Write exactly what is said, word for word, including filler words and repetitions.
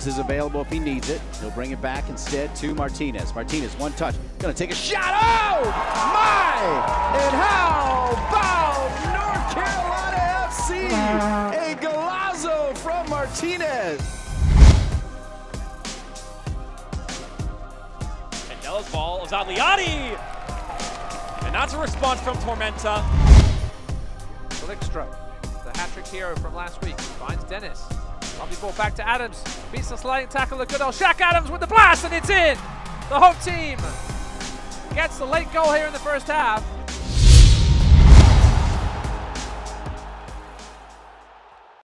is available if he needs it. He'll bring it back instead to Martinez. Martinez, one touch, gonna take a shot. Oh my! And how about North Carolina F C? A golazo from Martinez. Mandela's ball is Agliati! And that's a response from Tormenta. Lickstrom, the hat-trick hero from last week, finds Dennis. Lovely ball back to Adams. Beats the sliding tackle of good old Shaq Adams with the blast, and it's in! The home team gets the late goal here in the first half.